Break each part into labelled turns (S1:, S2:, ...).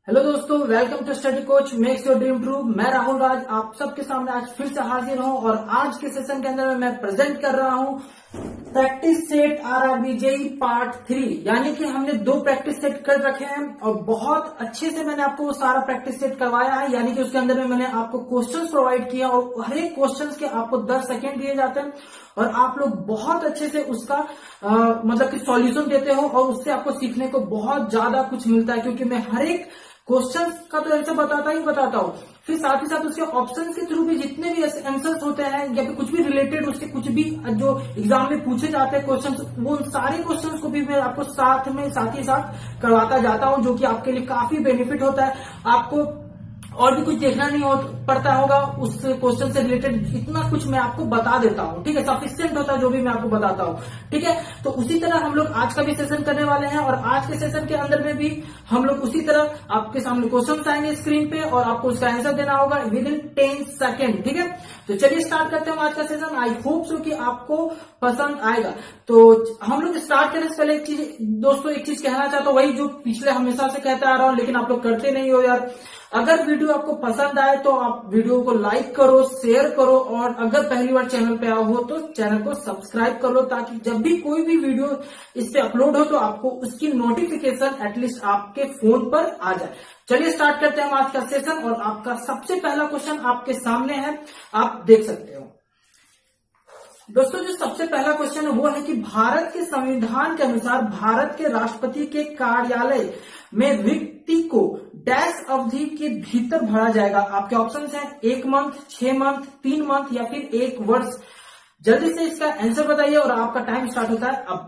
S1: Hello दोस्तों, welcome to study coach makes your dream true. मैं राहुल राज आप सबके सामने आज फिर से हाजिर हूं और आज के सेशन के अंदर मैं प्रेजेंट कर रहा हूं practice set RRB JEE part 3। यानी कि हमने 2 प्रैक्टिस सेट कर रखे हैं और बहुत अच्छे से मैंने आपको वो सारा प्रैक्टिस सेट करवाया है। यानी कि उसके अंदर में मैंने आपको क्वेश्चंस प्रोवाइड किया और हर एक क्वेश्चंस के आपको 10 सेकेंड दिए जाते हैं और आप लोग बहुत अच्छे से उसका मतलब कि सॉल्यूशन देते हो और उससे आपको सीखने को बहुत ज्यादा कुछ मिलता है, क्योंकि मैं हर एक क्वेश्चन का तो ऐसे बताता हूँ, फिर साथ ही साथ उसके ऑप्शन के थ्रू भी जितने भी आंसर्स होते हैं या फिर कुछ भी रिलेटेड उससे कुछ भी जो एग्जाम में पूछे जाते हैं क्वेश्चंस, वो सारे क्वेश्चंस को भी मैं आपको साथ ही साथ करवाता जाता हूँ, जो कि आपके लिए काफी बेनिफिट होता है। आपको और भी कुछ देखना नहीं पड़ता होगा, उस क्वेश्चन से रिलेटेड इतना कुछ मैं आपको बता देता हूँ। ठीक है, सफिशिएंट होता है जो भी मैं आपको बताता हूँ। ठीक है, तो उसी तरह हम लोग आज का भी सेशन करने वाले हैं और आज के सेशन के अंदर में भी हम लोग उसी तरह आपके सामने क्वेश्चन आएंगे स्क्रीन पे और आपको उसका आंसर देना होगा विद इन 10 सेकेंड। ठीक है, तो चलिए स्टार्ट करते हैं आज का सेशन। आई होप सो कि आपको पसंद आएगा। तो हम लोग स्टार्ट करने से पहले एक चीज कहना चाहता हूँ, वही जो पिछले हमेशा से कहता आ रहा हूँ, लेकिन आप लोग करते नहीं हो यार। अगर वीडियो आपको पसंद आए तो आप वीडियो को लाइक करो, शेयर करो और अगर पहली बार चैनल पे आओ हो तो चैनल को सब्सक्राइब कर लो, ताकि जब भी कोई भी वीडियो इस पे अपलोड हो तो आपको उसकी नोटिफिकेशन एटलीस्ट आपके फोन पर आ जाए। चलिए स्टार्ट करते हैं आज का सेशन और आपका सबसे पहला क्वेश्चन आपके सामने है, आप देख सकते हो। दोस्तों, जो सबसे पहला क्वेश्चन है वो है कि भारत के संविधान के अनुसार भारत के राष्ट्रपति के कार्यालय में व्यक्ति को डैश अवधि के भीतर भरा जाएगा। आपके ऑप्शंस हैं 1 मंथ, 6 मंथ, 3 मंथ या फिर 1 वर्ष। जल्दी से इसका आंसर बताइए और आपका टाइम स्टार्ट होता है अब।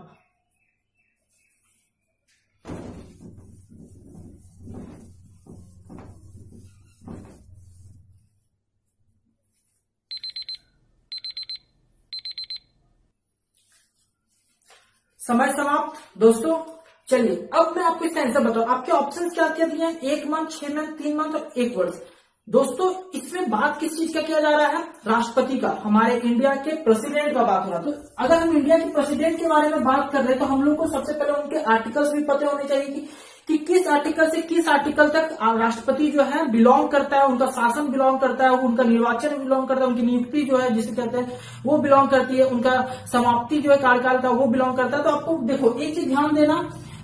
S1: समय समाप्त। दोस्तों चलिए अब मैं आपको इसका आंसर बताऊं। आपके ऑप्शंस क्या क्या दिए हैं? 1 मंथ, 6 मंथ, 3 मंथ और 1 वर्ष। दोस्तों इसमें बात किस चीज का किया जा रहा है? राष्ट्रपति का, हमारे इंडिया के प्रेसिडेंट का बात हो रहा है। तो अगर हम इंडिया के प्रेसिडेंट के बारे में बात कर रहे हैं तो हम लोग को सबसे पहले उनके आर्टिकल्स भी पता होने चाहिए कि किस आर्टिकल से किस आर्टिकल तक राष्ट्रपति जो है बिलोंग करता है, उनका शासन बिलोंग करता है, उनका निर्वाचन बिलोंग करता है, उनकी नियुक्ति जो है जिसे कहते हैं वो बिलोंग करती है, उनका समाप्ति जो है कार्यकाल का वो बिलोंग करता है। तो आपको देखो एक चीज ध्यान देना,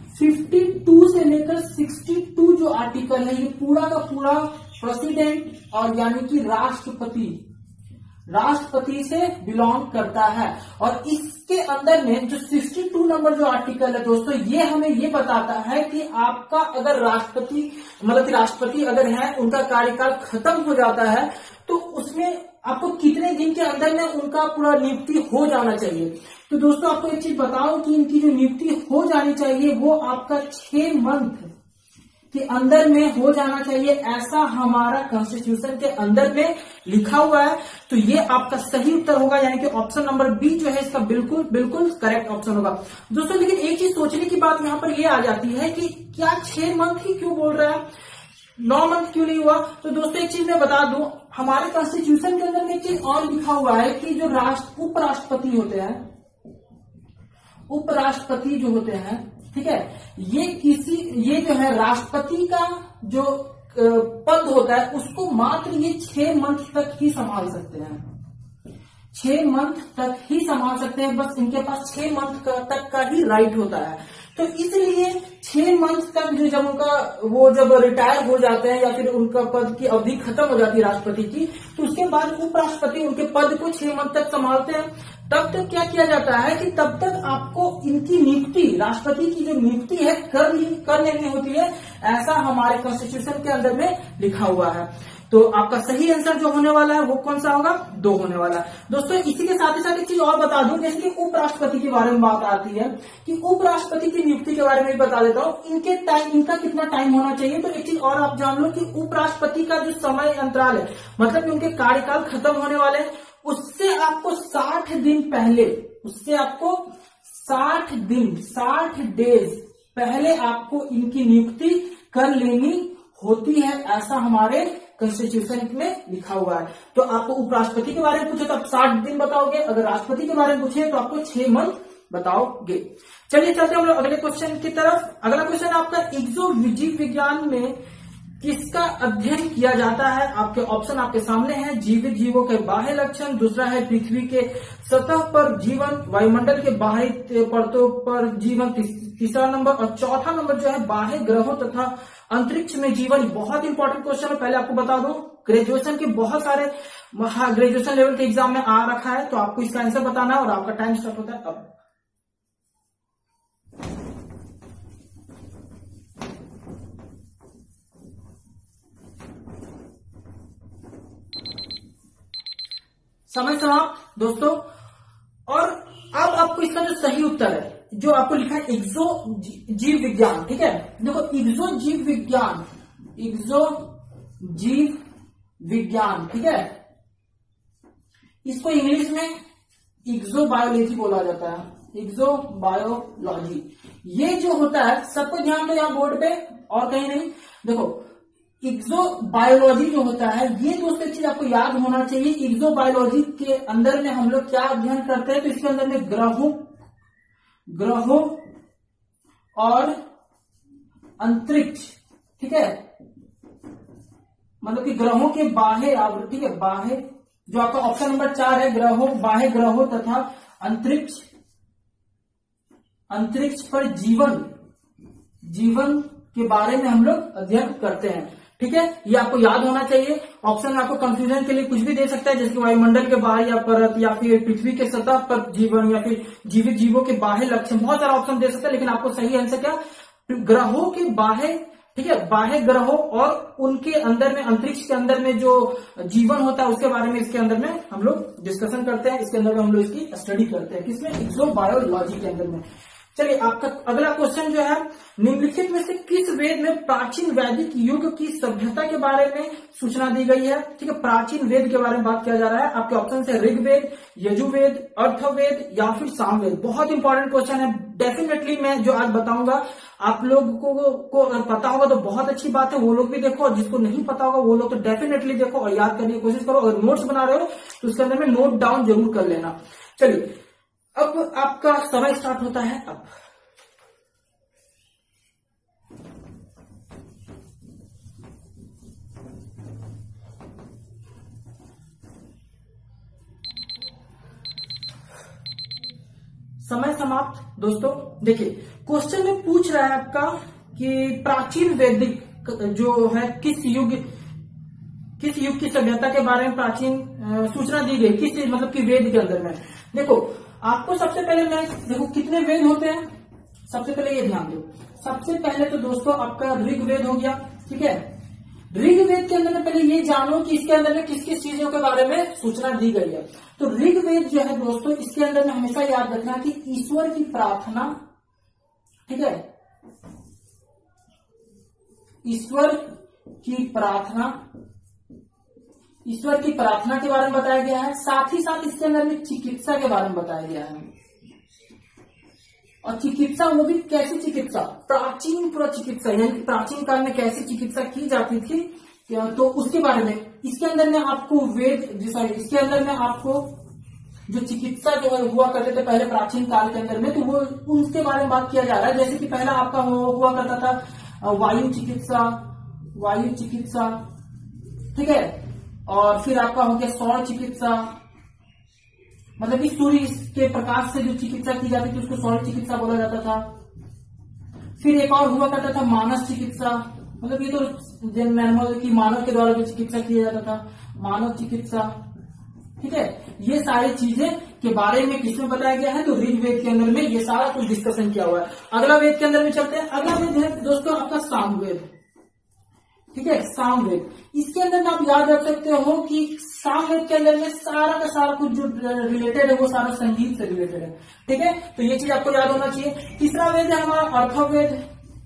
S1: 52 से लेकर 62 जो आर्टिकल है ये पूरा का पूरा प्रेसिडेंट और यानी कि राष्ट्रपति से बिलोंग करता है। और इसके अंदर में जो 62 नंबर जो आर्टिकल है दोस्तों, ये हमें ये बताता है कि आपका अगर राष्ट्रपति अगर है, उनका कार्यकाल खत्म हो जाता है तो उसमें आपको कितने दिन के अंदर में उनका पूरा नियुक्ति हो जाना चाहिए। तो दोस्तों आपको एक चीज बताओ कि इनकी जो नियुक्ति हो जानी चाहिए वो आपका 6 मंथ के अंदर में हो जाना चाहिए, ऐसा हमारा कॉन्स्टिट्यूशन के अंदर में लिखा हुआ है। तो ये आपका सही उत्तर होगा, यानी कि ऑप्शन नंबर बी जो है इसका बिल्कुल करेक्ट ऑप्शन होगा। दोस्तों लेकिन एक चीज सोचने की बात यहां पर ये आ जाती है कि क्या 6 मंथ ही क्यों बोल रहा है, 9 मंथ क्यों नहीं हुआ? तो दोस्तों एक चीज मैं बता दूं, हमारे कॉन्स्टिट्यूशन के अंदर में एक चीज और लिखा हुआ है कि जो उपराष्ट्रपति होते हैं, उपराष्ट्रपति जो होते हैं, ठीक है, ये जो है राष्ट्रपति का जो पद होता है उसको मात्र ये 6 मंथ तक ही संभाल सकते हैं। 6 मंथ तक ही संभाल सकते हैं, बस इनके पास 6 मंथ तक का ही राइट होता है। तो इसलिए 6 मंथ तक जब रिटायर हो जाते हैं या फिर उनका पद की अवधि खत्म हो जाती है राष्ट्रपति की, तो उसके बाद उपराष्ट्रपति उनके पद को 6 मंथ तक संभालते हैं। तब तक क्या किया जाता है कि तब तक आपको इनकी नियुक्ति, राष्ट्रपति की जो नियुक्ति है कर लेनी होती है, ऐसा हमारे कॉन्स्टिट्यूशन के अंदर में लिखा हुआ है। तो आपका सही आंसर जो होने वाला है वो कौन सा होगा? 2 होने वाला है। दोस्तों इसी के साथ ही साथ एक चीज और बता दूं, जैसे कि उपराष्ट्रपति के बारे में बात आती है कि उपराष्ट्रपति की नियुक्ति के बारे में भी बता देता हूं, इनका कितना टाइम होना चाहिए। तो एक चीज और आप जान लो कि उपराष्ट्रपति का जो समय अंतराल है, मतलब कि उनके कार्यकाल खत्म होने वाले हैं, उससे आपको 60 दिन पहले, उससे आपको 60 डेज पहले आपको इनकी नियुक्ति कर लेनी होती है, ऐसा हमारे कॉन्स्टिट्यूशन में लिखा हुआ है। तो आपको उपराष्ट्रपति के बारे में पूछे तो आप 60 दिन बताओगे, अगर राष्ट्रपति के बारे में पूछे तो आपको 6 मंथ बताओगे। चलिए चलते हैं हम लोग अगले क्वेश्चन की तरफ। अगला क्वेश्चन आपका जीव विज्ञान में किसका अध्ययन किया जाता है? आपके ऑप्शन आपके सामने हैं। जीवित जीवों के बाह्य लक्षण, दूसरा है पृथ्वी के सतह पर जीवन, वायुमंडल के बाह्य परतों पर जीवन, तीसरा नंबर, और चौथा नंबर जो है बाह्य ग्रहों तथा अंतरिक्ष में जीवन। बहुत इंपॉर्टेंट क्वेश्चन है, पहले आपको बता दूं, ग्रेजुएशन के बहुत सारे ग्रेजुएशन लेवल के एग्जाम में आ रखा है, तो आपको इसका आंसर बताना है और आपका टाइम स्टार्ट होता है अब। समय समाप्त दोस्तों। और अब आपको इसका जो सही उत्तर है, जो आपको लिखा है एक्सो जीव विज्ञान, ठीक है। देखो एक्सो जीव विज्ञान, एक्सो जीव विज्ञान, ठीक है, इसको इंग्लिश में एक्सो बायोलॉजी बोला जाता है, एक्सो बायोलॉजी। ये जो होता है, सबको ध्यान दो यहाँ बोर्ड पे और कहीं नहीं। देखो एक्सो बायोलॉजी जो होता है, ये दोस्तों एक चीज आपको याद होना चाहिए। एक्सो बायोलॉजी के अंदर में हम लोग क्या अध्ययन करते हैं, तो इसके अंदर में ग्रहों और अंतरिक्ष, ठीक है, मतलब कि ग्रहों के बाह्य आवृत्ति, ठीक है, बाह्य, जो आपका ऑप्शन नंबर 4 है, ग्रहों, बाह्य ग्रहों तथा अंतरिक्ष पर जीवन के बारे में हम लोग अध्ययन करते हैं, ठीक है। ये आपको याद होना चाहिए। ऑप्शन आपको कंफ्यूजन के लिए कुछ भी दे सकता है, जैसे वायुमंडल के बाहर या परत, या फिर पृथ्वी के सतह पर जीवन, या फिर जीवित जीवों के बाह्य लक्षण, बहुत सारा ऑप्शन दे सकता है। लेकिन आपको सही आंसर क्या, ग्रहों के बाह्य, ठीक है, बाह्य ग्रहों और उनके अंदर में, अंतरिक्ष के अंदर में जो जीवन होता है उसके बारे में इसके अंदर में हम लोग डिस्कशन करते हैं, इसके अंदर में हम लोग इसकी स्टडी करते हैं, किसमें, एक्सो बायोलॉजी के अंदर में। चलिए आपका अगला क्वेश्चन जो है, निम्नलिखित में से किस वेद में प्राचीन वैदिक युग की सभ्यता के बारे में सूचना दी गई है, ठीक है। प्राचीन वेद के बारे में बात किया जा रहा है। आपके ऑप्शन है ऋग्वेद, यजुर्वेद, अर्थवेद या फिर सामवेद। बहुत इंपॉर्टेंट क्वेश्चन है, डेफिनेटली मैं जो आज बताऊंगा आप लोगों को पता होगा तो बहुत अच्छी बात है, वो लोग भी देखो, और जिसको नहीं पता होगा वो लोग तो डेफिनेटली देखो और याद करने की कोशिश करो। अगर नोट्स बना रहे हो तो उसके अंदर में नोट डाउन जरूर कर लेना। चलिए अब आपका समय स्टार्ट होता है अब। समय समाप्त दोस्तों। देखिए क्वेश्चन में पूछ रहा है आपका कि प्राचीन वैदिक जो है किस युग की सभ्यता के बारे में प्राचीन सूचना दी गई, किस मतलब कि वेद के अंदर में। देखो आपको सबसे पहले देखो कितने वेद होते हैं, सबसे पहले ये ध्यान दो। सबसे पहले तो दोस्तों आपका ऋग्वेद हो गया, ठीक है। ऋग्वेद के अंदर में पहले ये जानो कि इसके अंदर में किस किस चीजों के बारे में सूचना दी गई है। तो ऋग्वेद जो है दोस्तों, इसके अंदर में हमेशा याद रखना कि ईश्वर की प्रार्थना, ठीक है, ईश्वर की प्रार्थना के बारे में बताया गया है। साथ ही साथ इसके अंदर में चिकित्सा के बारे में बताया गया है। और चिकित्सा, वो भी कैसी चिकित्सा, प्राचीन पूरा चिकित्सा, यानी प्राचीन काल में कैसी चिकित्सा की जाती थी, तो उसके बारे में इसके अंदर में आपको इसके अंदर में आपको जो चिकित्सा जो हुआ करते थे पहले प्राचीन काल के अंदर में, तो वो उसके बारे में बात किया जा रहा है। जैसे कि पहला आपका हुआ करता था वायु चिकित्सा, ठीक है। और फिर आपका हो गया सौर चिकित्सा, मतलब कि सूर्य के प्रकाश से जो चिकित्सा की जाती थी उसको सौर चिकित्सा बोला जाता था। फिर एक और हुआ करता था मानस चिकित्सा, मतलब ये तो नॉर्मल की मानव के द्वारा जो चिकित्सा किया जाता था, मानव चिकित्सा, ठीक है। ये सारी चीजें के बारे में किसमें बताया गया है, तो ऋग्वेद के अंदर में ये सारा कुछ डिस्कशन किया हुआ है। अगला वेद के अंदर में चलते हैं। अगला वेद है दोस्तों आपका सामवेद, ठीक है, सामवेद। इसके अंदर में आप याद रख सकते हो कि सामवेद के अंदर में सारा का सारा कुछ जो रिलेटेड है वो सारा संगीत से रिलेटेड है, ठीक है। तो ये चीज आपको याद होना चाहिए। तीसरा वेद है हमारा अर्थवेद।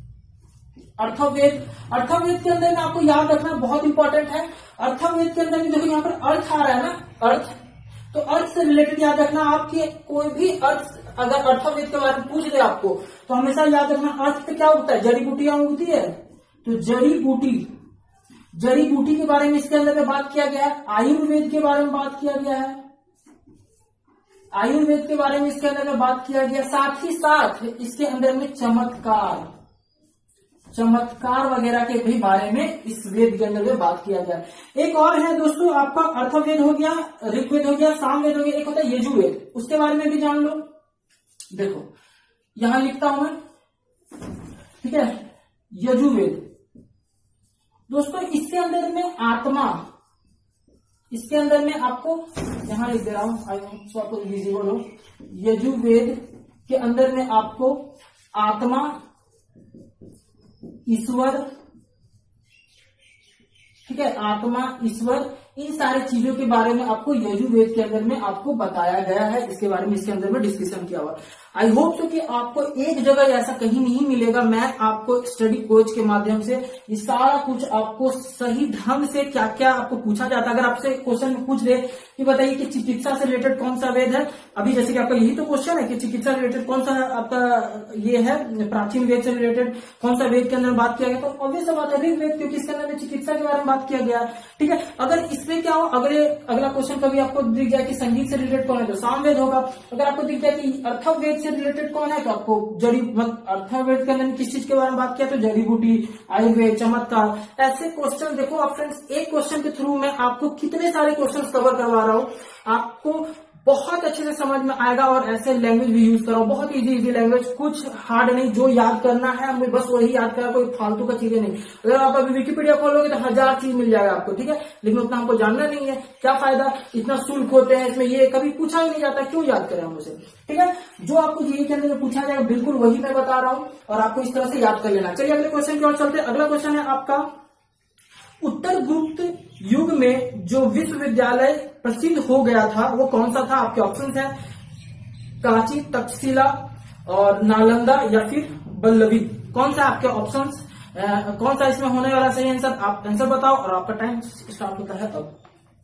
S1: अर्थवेद के अंदर में आपको याद रखना बहुत इंपॉर्टेंट है। अर्थवेद के अंदर में देखो यहाँ पर अर्थ आ रहा है ना, अर्थ, तो अर्थ से रिलेटेड याद रखना। आपके कोई भी अर्थ अगर अर्थवेद के बारे में पूछ दे आपको, तो हमेशा याद रखना अर्थ पे क्या उगता है, जड़ी बूटियां उगती है, तो जड़ी बूटी के बारे में इसके अंदर में बात किया गया है। आयुर्वेद के बारे में बात किया गया है, आयुर्वेद के बारे में इसके अंदर में बात किया गया। साथ ही साथ इसके अंदर में चमत्कार, चमत्कार वगैरह के भी बारे में इस वेद के अंदर में बात किया गया। एक और है दोस्तों आपका अर्थवेद हो गया, ऋग्वेद हो गया, सामवेद हो गया, एक होता है यजुर्वेद, उसके बारे में भी जान लो। देखो यहां लिखता हूं मैं, ठीक है, यजुर्वेद दोस्तों, इसके अंदर में आत्मा, इसके अंदर में आपको यहां लिख दे रहा हूं, आई होप आपको विजिबल हो। यजुर्वेद के अंदर में आपको आत्मा, ईश्वर, ठीक है, आत्मा, ईश्वर, इन सारी चीजों के बारे में आपको यजुर्वेद के अंदर में आपको बताया गया है। इसके बारे में इसके अंदर में डिस्कशन किया हुआ। आई होप सो कि आपको एक जगह ऐसा कहीं नहीं मिलेगा, मैं आपको स्टडी कोच के माध्यम से ये सारा कुछ आपको सही ढंग से क्या क्या आपको पूछा जाता है। अगर आपसे क्वेश्चन पूछ दे कि बताइए कि चिकित्सा से रिलेटेड कौन सा वेद है, अभी जैसे कि आपका यही तो क्वेश्चन है कि चिकित्सा से रिलेटेड कौन सा आपका ये है, प्राचीन वेद से रिलेटेड कौन सा वेद के अंदर बात किया गया, तो ऑब्वियस बात है ऋग्वेद, क्योंकि इसके अंदर में चिकित्सा के बारे में बात किया गया। ठीक है, अगर इसमें क्या हो, अगला क्वेश्चन कभी आपको दिख जाए कि संगीत से रिलेटेड कौन है तो सामवेद होगा। अगर आपको दिख जाए कि अर्थवेद से रिलेटेड कौन है तो आपको अर्थवेद के अंदर किस चीज के बारे में बात किया तो जड़ी बूटी, आयुर्वेद, चमत्कार, ऐसे क्वेश्चन। देखो आप फ्रेंड्स, एक क्वेश्चन के थ्रू मैं आपको कितने सारे क्वेश्चन कवर करवा रहा हूं, आपको बहुत अच्छे से समझ में आएगा। और ऐसे लैंग्वेज भी यूज करो, बहुत इजी लैंग्वेज, कुछ हार्ड नहीं, जो याद करना है हमें बस वही याद करना, कोई फालतू का चीजें नहीं। अगर आप अभी विकिपीडिया खोलोगे तो 1000 चीज मिल जाएगा आपको, ठीक है, लेकिन उतना हमको जानना नहीं है, क्या फायदा, इतना शुल्क होते हैं इसमें, ये कभी पूछा ही नहीं जाता, क्यों याद करें हम उसे। ठीक है, जो आपको जीए के अंदर में पूछा जाएगा बिल्कुल वही मैं बता रहा हूं और आपको इस तरह से याद कर लेना। चलिए अगले क्वेश्चन की ओर चलते हैं। अगला क्वेश्चन है आपका, उत्तर गुप्त युग में जो विश्वविद्यालय प्रसिद्ध हो गया था वो कौन सा था। आपके ऑप्शंस हैं कांची, तक्षशिला और नालंदा या फिर बल्लभी। कौन सा आपके ऑप्शंस, कौन सा इसमें होने वाला सही आंसर, आप आंसर बताओ और आपका टाइम स्टार्ट होता है अब।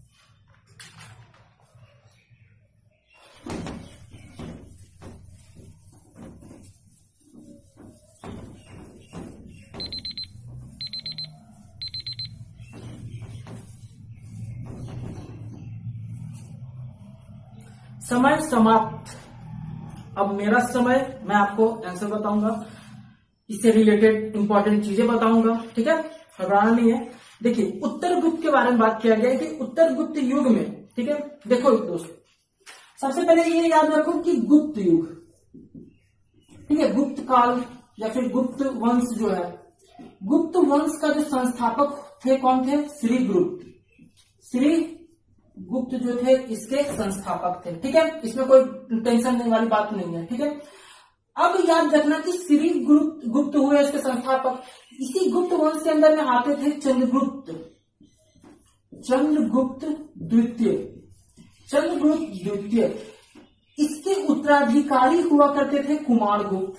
S1: समय समाप्त। अब मेरा समय, मैं आपको आंसर बताऊंगा, इससे रिलेटेड इंपॉर्टेंट चीजें बताऊंगा, ठीक है, घबराना नहीं है। देखिए उत्तर गुप्त के बारे में बात किया गया है कि उत्तर गुप्त युग में, ठीक है, देखो दोस्तों, सबसे पहले ये याद रखो कि गुप्त युग, ठीक है, गुप्त काल या फिर गुप्त वंश जो है, गुप्त वंश का जो संस्थापक थे कौन थे, श्री गुप्त। श्री गुप्त जो थे इसके संस्थापक थे, ठीक है, इसमें कोई टेंशन देने वाली बात नहीं है, ठीक है। अब याद रखना कि श्री गुप्त हुए इसके संस्थापक। इसी गुप्त वंश के अंदर में आते थे चंद्रगुप्त, चंद्रगुप्त द्वितीय, चंद्रगुप्त द्वितीय। इसके उत्तराधिकारी हुआ करते थे कुमार गुप्त,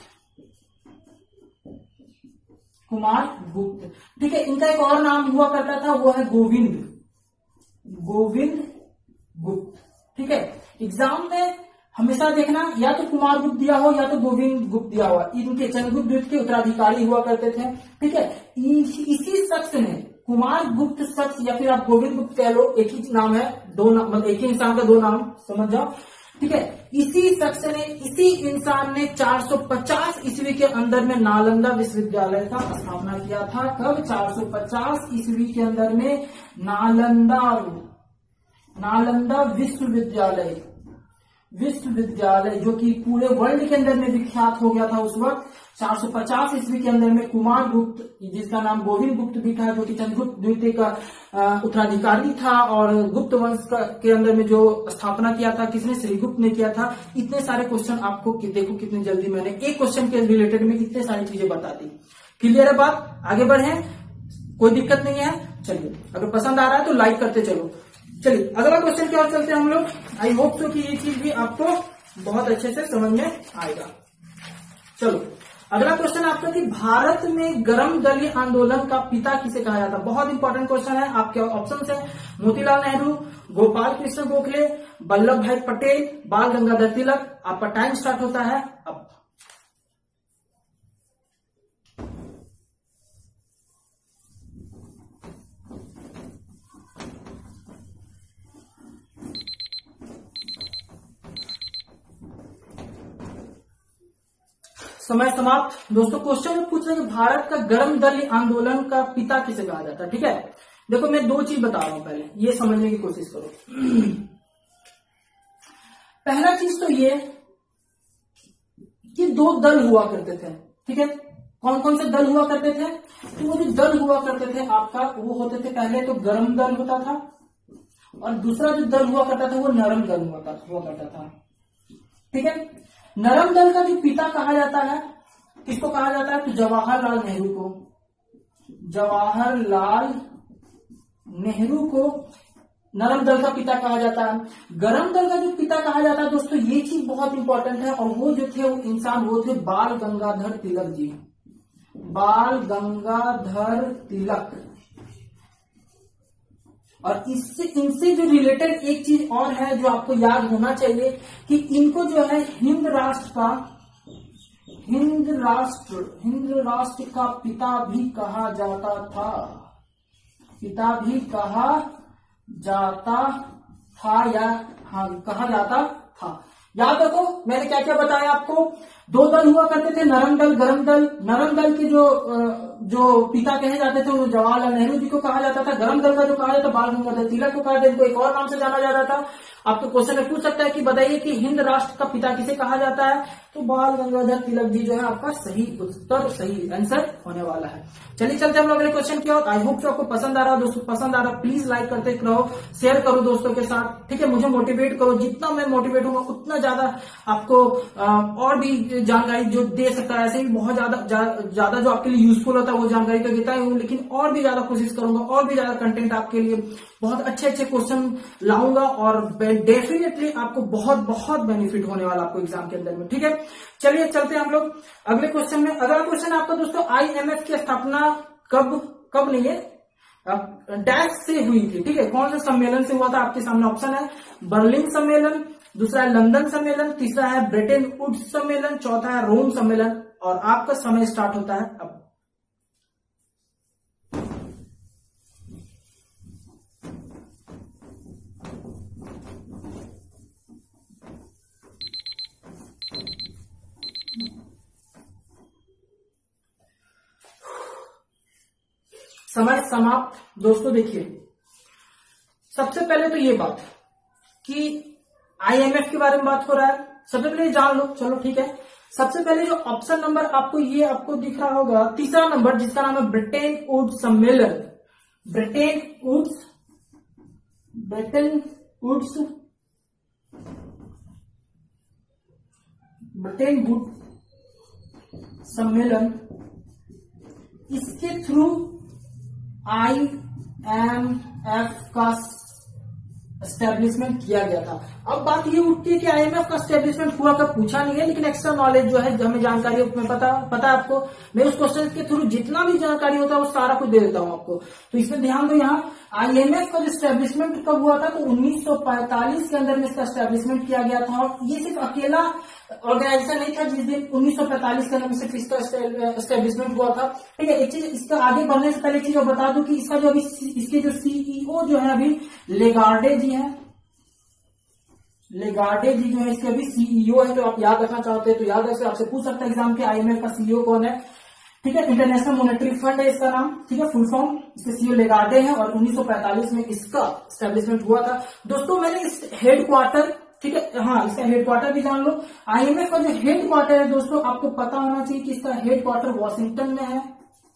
S1: कुमार गुप्त, ठीक है। इनका एक और नाम हुआ करता था, वो है गोविंद, गोविंद गुप्त, ठीक है। एग्जाम में हमेशा देखना या तो कुमार गुप्त दिया हो या तो गोविंद गुप्त दिया हुआ, इनके चंद्रगुप्त द्वितीय के उत्तराधिकारी हुआ करते थे, ठीक है। इसी शख्स ने, कुमार गुप्त शख्स या फिर आप गोविंद गुप्त कह लो, एक ही नाम है, दो नाम, मतलब एक ही इंसान का दो नाम, समझ जाओ, ठीक है। इसी शख्स ने, इसी इंसान ने 450 ईस्वी के अंदर में नालंदा विश्वविद्यालय का स्थापना किया था। कब, 450 ईस्वी के अंदर में नालंदा विश्वविद्यालय, विश्वविद्यालय जो कि पूरे वर्ल्ड के अंदर में विख्यात हो गया था उस वक्त। 450 ईस्वी के अंदर में कुमार गुप्त, जिसका नाम गोविंद गुप्त भी था, जो कि चंद्रगुप्त द्वितीय का उत्तराधिकारी था, और गुप्त वंश के अंदर में जो स्थापना किया था किसने, श्रीगुप्त ने किया था। इतने सारे क्वेश्चन आपको देखो कितनी जल्दी मैंने एक क्वेश्चन के रिलेटेड में इतने सारी चीजें बता दी। क्लियर है बात, आगे बढ़े, कोई दिक्कत नहीं है। चलिए अगर पसंद आ रहा है तो लाइक करते चलो। चलिए अगला क्वेश्चन की ओर चलते हैं हम लोग। आई होप सो कि ये चीज भी आपको बहुत अच्छे से समझ में आएगा। चलो अगला क्वेश्चन आपका कि भारत में गर्म दलीय आंदोलन का पिता किसे कहा जाता है। बहुत इंपॉर्टेंट क्वेश्चन है। आपके ऑप्शन है मोतीलाल नेहरू, गोपाल कृष्ण गोखले, वल्लभ भाई पटेल, बाल गंगाधर तिलक। आपका टाइम स्टार्ट होता है अब। समय समाप्त। दोस्तों क्वेश्चन में पूछ रहे कि भारत का गर्म दल आंदोलन का पिता किसे कहा जाता है। ठीक है, देखो मैं दो चीज बता रहा हूं, पहले ये समझने की कोशिश करो। पहला चीज तो ये कि दो दल हुआ करते थे। ठीक है, कौन कौन से दल हुआ करते थे? तो वो जो दल हुआ करते थे आपका, वो होते थे पहले तो गर्म दल होता था, और दूसरा जो दल हुआ करता था वो नरम दल हुआ करता था। ठीक है, नरम दल का जो पिता कहा जाता है, किसको कहा जाता है? तो जवाहरलाल नेहरू को। जवाहरलाल नेहरू को नरम दल का पिता कहा जाता है। गरम दल का जो पिता कहा जाता है दोस्तों, ये चीज बहुत इंपॉर्टेंट है, और वो जो थे वो इंसान, वो थे बाल गंगाधर तिलक जी। बाल गंगाधर तिलक। और इससे इनसे जो रिलेटेड एक चीज और है जो आपको याद होना चाहिए कि इनको जो है हिंद राष्ट्र का पिता भी कहा जाता था। पिता भी कहा जाता था, या हाँ कहा जाता था। याद रखो मैंने क्या क्या बताया आपको। दो दल हुआ करते थे, नरम दल, गरम दल। नरम दल के जो पिता कहे जाते थे वो जवाहरलाल नेहरू जी को कहा जाता था। गरम दल का जो कहा जाता बाल गंगाधर तिलक को कहा जाता, इनको एक और नाम से जाना जाता था। आपको क्वेश्चन में पूछ सकता है कि बताइए कि हिंद राष्ट्र का पिता किसे कहा जाता है? तो बाल गंगाधर तिलक जी जो है आपका सही उत्तर, सही आंसर होने वाला है। चलिए चलते हम लोग अगले क्वेश्चन की ओर। आई होप जो आपको पसंद आ रहा दोस्तों, पसंद आ रहा प्लीज लाइक करते रहो, शेयर करो दोस्तों के साथ। ठीक है, मुझे मोटिवेट करो, जितना मैं मोटिवेट हूँ उतना ज्यादा आपको और भी जानकारी जो दे सकता है, ऐसे ही बहुत ज्यादा जो आपके लिए यूजफुल होता है वो जानकारी तो देता ही हूँ, लेकिन और भी ज्यादा कोशिश करूंगा, और भी ज्यादा कंटेंट आपके लिए, बहुत अच्छे अच्छे क्वेश्चन लाऊंगा, और डेफिनेटली आपको बहुत बहुत बेनिफिट होने वाला आपको एग्जाम के अंदर में। ठीक है, चलिए चलते हैं हम लोग अगले क्वेश्चन में। अगला क्वेश्चन आपका दोस्तों, IMF की स्थापना कब नहीं है, डैश से हुई थी। ठीक है, कौन से सम्मेलन से हुआ था? आपके सामने ऑप्शन है, बर्लिन सम्मेलन, दूसरा है लंदन सम्मेलन, तीसरा है ब्रेटन वुड्स सम्मेलन, चौथा है रोम सम्मेलन। और आपका समय स्टार्ट होता है अब। समय समाप्त। दोस्तों देखिए, सबसे पहले तो ये बात कि IMF के बारे में बात हो रहा है, सबसे पहले जान लो। चलो ठीक है, सबसे पहले जो ऑप्शन नंबर आपको दिख रहा होगा, तीसरा नंबर, जिसका नाम है ब्रेटन वुड्स सम्मेलन। ब्रेटन वुड्स सम्मेलन, इसके थ्रू IMF का एस्टेब्लिशमेंट किया गया था। अब बात ये उठती है कि IMF का एस्टेब्लिशमेंट हुआ कब, पूछा नहीं है, लेकिन एक्स्ट्रा नॉलेज जो है हमें जानकारी में पता है आपको। मैं उस क्वेश्चन के थ्रू जितना भी जानकारी होता है वो सारा कुछ दे देता हूं आपको। तो इसमें ध्यान दो, यहाँ IMF का जो एस्टेब्लिशमेंट कब हुआ था? तो 1945 के अंदर में इसका एस्टेब्लिशमेंट किया गया था। और ये सिर्फ अकेला ऑर्गेनाइजेशन नहीं था जिस दिन 1945 के अंदर में सिर्फ इसका एस्टेब्लिशमेंट हुआ था। ठीक है, एक चीज इसका आगे बढ़ने से पहले एक चीज बता दूं कि इसका जो अभी इसके जो CEO जो है अभी लेगार्डे जी हैं। लेगार्डे जी जो है इसके अभी CEO है। तो आप याद रखना चाहते हैं तो याद रख, आपसे पूछ सकते हैं एग्जाम के IMF का CEO कौन है। ठीक है, इंटरनेशनल मॉनेटरी फंड है इसका नाम। ठीक है, फुल फॉर्म, इसके CEO लेगार्डे हैं, और 1945 में इसका एस्टेब्लिशमेंट हुआ था। दोस्तों मैंने इस हेडक्वार्टर, ठीक है, हाँ इसका हेडक्वार्टर भी जान लो। IMF का जो हेडक्वार्टर है दोस्तों, आपको पता होना चाहिए कि इसका हेडक्वार्टर वॉशिंगटन में है,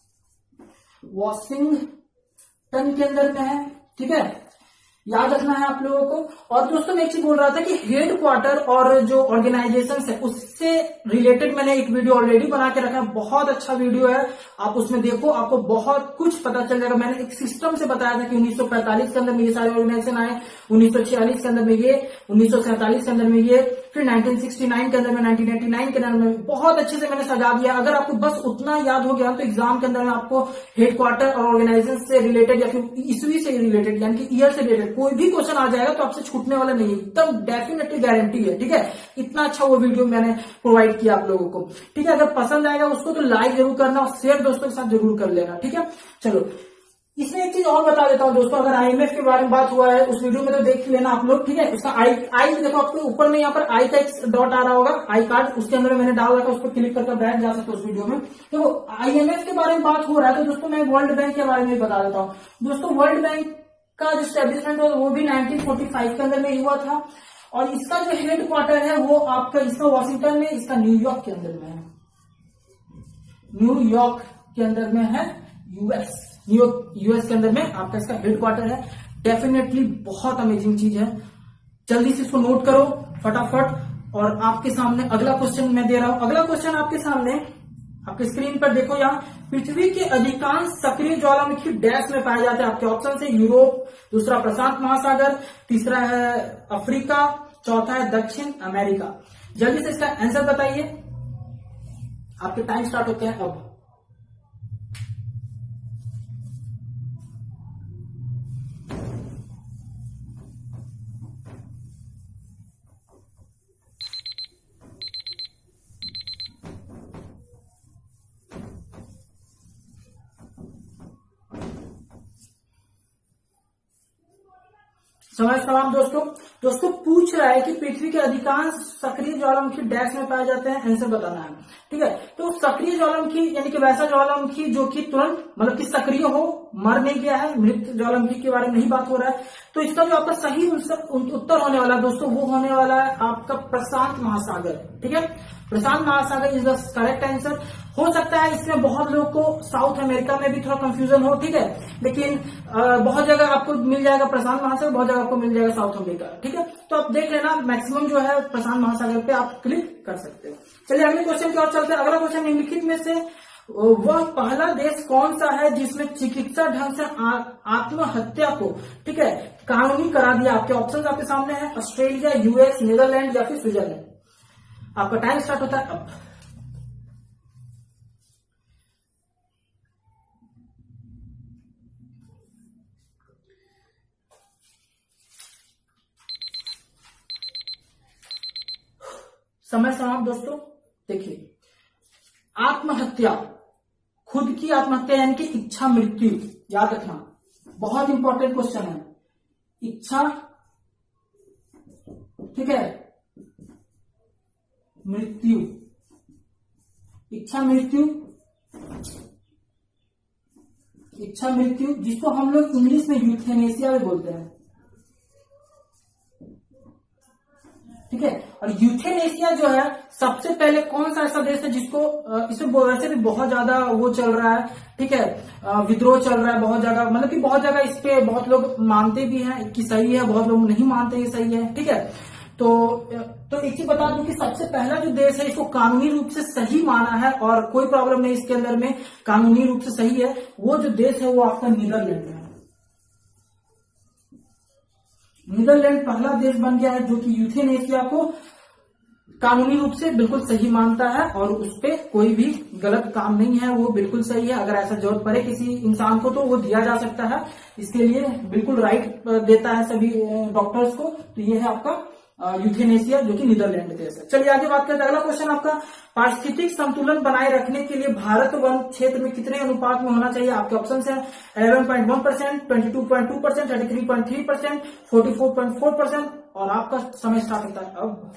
S1: वॉशिंगटन के अंदर में है। ठीक है, याद रखना है आप लोगों को। और दोस्तों मैं एक चीज बोल रहा था कि हेडक्वार्टर और जो ऑर्गेनाइजेशन है उससे रिलेटेड मैंने एक वीडियो ऑलरेडी बना के रखा है, बहुत अच्छा वीडियो है, आप उसमें देखो, आपको बहुत कुछ पता चल जाएगा। मैंने एक सिस्टम से बताया था कि 1945 के अंदर में ये सारे ऑर्गेनाइजेशन आए, 1946 के अंदर में ये, 1947 के अंदर में ये, फिर 1969 के अंदर में, 1999 के अंदर में, बहुत अच्छे से मैंने सजा दिया। अगर आपको बस उतना याद हो गया तो एग्जाम के अंदर में आपको हेडक्वार्टर और ऑर्गेनाइजेशन से रिलेटेड या फिर ईस्वी से रिलेटेड यानी कि ईयर से रिलेटेड कोई भी क्वेश्चन आ जाएगा तो आपसे छूटने वाला नहीं है, एकदम डेफिनेटली गारंटी है। ठीक है, इतना अच्छा वो वीडियो मैंने प्रोवाइड किया आप लोगों को। ठीक है, अगर पसंद आएगा उसको तो लाइक जरूर करना और शेयर दोस्तों के साथ जरूर कर लेना। ठीक है, चलो इसमें एक चीज और बता देता हूं दोस्तों, अगर IMF के बारे में बात हुआ है उस वीडियो में तो देख लेना आप लोग, ठीक है। उसका आई देखो आपको ऊपर में यहाँ पर आई का एक डॉट आ रहा होगा, आई कार्ड, उसके अंदर मैंने डाल रखा, उस पर क्लिक करके बैठ जा सकते हो उस वीडियो में। तो IMF के बारे में बात हो रहा है तो दोस्तों मैं वर्ल्ड बैंक के बारे में बता देता हूँ। दोस्तों वर्ल्ड बैंक का जो स्टैब्लिशमेंट है वो भी 1945 के अंदर में हुआ था, और इसका जो हेड क्वार्टर है वो आपका इसका वॉशिंगटन में, इसका न्यूयॉर्क के अंदर में है, न्यूयॉर्क के अंदर में है, यूएस के अंदर में आपका इसका हेड क्वार्टर है। डेफिनेटली बहुत अमेजिंग चीज है, जल्दी से इसको नोट करो फटाफट। और आपके सामने अगला क्वेश्चन मैं दे रहा हूं। अगला क्वेश्चन आपके सामने आपके स्क्रीन पर देखो, यहाँ पृथ्वी के अधिकांश सक्रिय ज्वालामुखी डैश में पाए जाते हैं। आपके ऑप्शन है यूरोप, दूसरा प्रशांत महासागर, तीसरा है अफ्रीका, चौथा है दक्षिण अमेरिका। जल्दी से इसका आंसर बताइए, आपके टाइम स्टार्ट होते हैं अब। समय सवाल दोस्तों पूछ रहा है कि पृथ्वी के अधिकांश सक्रिय ज्वालामुखी डैश में पाए जाते हैं, आंसर बताना है, ठीक है। तो सक्रिय ज्वालामुखी यानी कि वैसा ज्वालामुखी जो कि तुरंत मतलब कि सक्रिय हो, मर नहीं गया है, मृत ज्वालामुखी के बारे में नहीं बात हो रहा है। तो इसका जो आपका सही उत्तर होने वाला है दोस्तों वो होने वाला है आपका प्रशांत महासागर, ठीक है। प्रशांत महासागर इज द करेक्ट आंसर। हो सकता है इसमें बहुत लोगों को साउथ अमेरिका में भी थोड़ा कंफ्यूजन हो, ठीक है, लेकिन बहुत जगह आपको मिल जाएगा प्रशांत महासागर, बहुत जगह आपको मिल जाएगा साउथ अमेरिका, ठीक है। तो आप देख लेना, मैक्सिमम जो है प्रशांत महासागर पे आप क्लिक कर सकते हो। चलिए अगले क्वेश्चन की ओर चलते हैं। अगला क्वेश्चन निम्नलिखित में से वह पहला देश कौन सा है जिसमें चिकित्सा ढंग से आत्महत्या को, ठीक है, कानूनी करा दिया। आपके ऑप्शन आपके सामने है, ऑस्ट्रेलिया, यूएस, नीदरलैंड या फिर स्विट्जरलैंड। आपका टाइम स्टार्ट होता है अब। समय समाप्त दोस्तों। देखिए आत्महत्या, खुद की आत्महत्या यानी कि इच्छा मृत्यु, याद रखना, बहुत इंपॉर्टेंट क्वेश्चन है। इच्छा, ठीक है, मृत्यु, इच्छा मृत्यु, इच्छा मृत्यु जिसको हम लोग इंग्लिश में यूथेनेसिया में बोलते हैं, ठीक है। और यूथेनेसिया जो है सबसे पहले कौन सा ऐसा देश है जिसको इसमें वैसे भी बहुत ज्यादा वो चल रहा है, ठीक है, विद्रोह चल रहा है बहुत जगह, मतलब कि बहुत जगह इस पे बहुत लोग मानते भी हैं कि सही है, बहुत लोग नहीं मानते हैं सही है, ठीक है। तो एक चीज बता दूं कि सबसे पहला जो देश है इसको कानूनी रूप से सही माना है और कोई प्रॉब्लम नहीं इसके अंदर में, कानूनी रूप से सही है, वो जो देश है वो आपका नीदरलैंड है। नीदरलैंड पहला देश बन गया है जो कि यूथेनेसिया को कानूनी रूप से बिल्कुल सही मानता है और उस पर कोई भी गलत काम नहीं है, वो बिल्कुल सही है। अगर ऐसा जरूरत पड़े किसी इंसान को तो वो दिया जा सकता है, इसके लिए बिल्कुल राइट देता है सभी डॉक्टर्स को। तो ये है आपका यूथेनेसिया जो कि नीदरलैंड देश है। चलिए आगे बात करते हैं। अगला क्वेश्चन आपका, पारिस्थितिक संतुलन बनाए रखने के लिए भारत वन क्षेत्र में कितने अनुपात में होना चाहिए? आपके ऑप्शन है 11.1%, 22.2%, 33.3%, 44.4%। और आपका समय स्टार्ट होता है अब।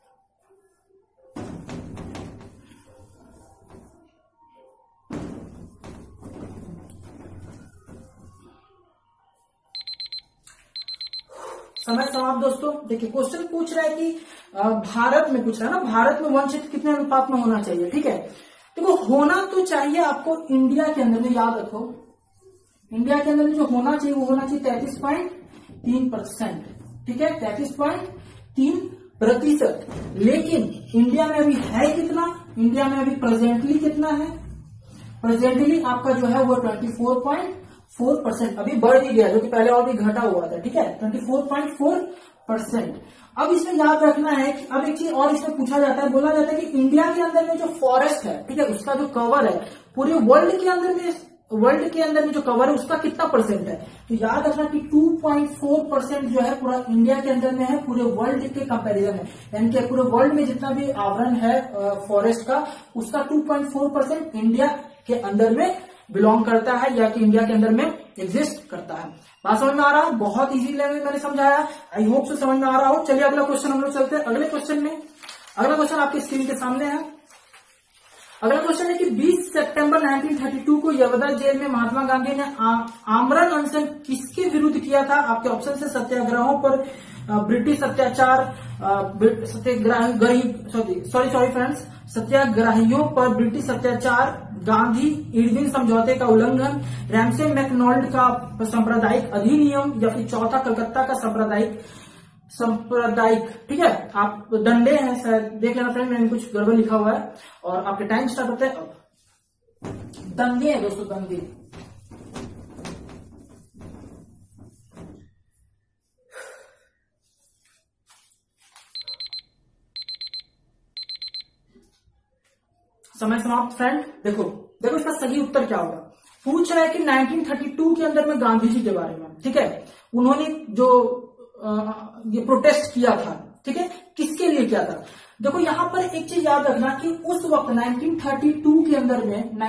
S1: समय समाप्त दोस्तों। देखिए क्वेश्चन पूछ रहा है कि भारत में पूछ रहा है ना, भारत में वन क्षेत्र कितने अनुपात में होना चाहिए, ठीक है। देखो होना तो चाहिए आपको इंडिया के अंदर में, याद रखो इंडिया के अंदर में जो होना चाहिए वो होना चाहिए 33.3%, ठीक है, 33.3%। लेकिन इंडिया में अभी है कितना, इंडिया में अभी प्रेजेंटली कितना है, प्रेजेंटली आपका जो है वो 24.4%, अभी बढ़ भी गया जो कि पहले और भी घटा हुआ था, ठीक है, 24.4%। अब इसमें याद रखना है कि अब एक चीज और इसमें पूछा जाता है, बोला जाता है कि इंडिया के अंदर में जो फॉरेस्ट है, ठीक है, उसका जो कवर है पूरे वर्ल्ड के अंदर में जो कवर है उसका कितना परसेंट है। तो याद रखना कि 2.4% जो है पूरा इंडिया के अंदर में है पूरे वर्ल्ड के कंपैरिजन में, यानी कि पूरे वर्ल्ड में जितना भी आवरण है फॉरेस्ट का उसका 2.4% इंडिया के अंदर में बिलोंग करता है या कि इंडिया के अंदर में एग्जिस्ट करता है। बात समझ में आ रहा है? बहुत इजी लैंग्वेज मैंने समझाया, आई होप से समझ में आ रहा हो। चलिए अगला क्वेश्चन हम लोग चलते हैं अगले क्वेश्चन में। अगला क्वेश्चन आपकी स्क्रीन के सामने है। अगला क्वेश्चन है कि 20 सितंबर 1932 को यवदा जेल में महात्मा गांधी ने आमरण अनशन किसके विरुद्ध किया था? आपके ऑप्शन से सत्याग्रहों पर ब्रिटिश अत्याचार, सत्याग्रहियों पर ब्रिटिश अत्याचार, गांधी इरविन समझौते का उल्लंघन, रैमसे मैकडॉनल्ड का सांप्रदायिक अधिनियम, या फिर चौथा कलकत्ता का सांप्रदायिक। ठीक है, आप डंडे हैं शायद, देख लेना फ्रेंड, मैंने कुछ गड़बड़ लिखा हुआ है। और आपके टाइम स्टार्ट होता है अब। दंगे हैं दोस्तों, दंगे। समय समाप्त फ्रेंड। देखो इसका सही उत्तर क्या होगा। पूछ रहा है कि 1932 के अंदर में गांधी जी के बारे में, ठीक है, उन्होंने जो ये प्रोटेस्ट किया था, ठीक है, किसके लिए किया था। देखो यहां पर एक चीज याद रखना कि उस वक्त 1932 के अंदर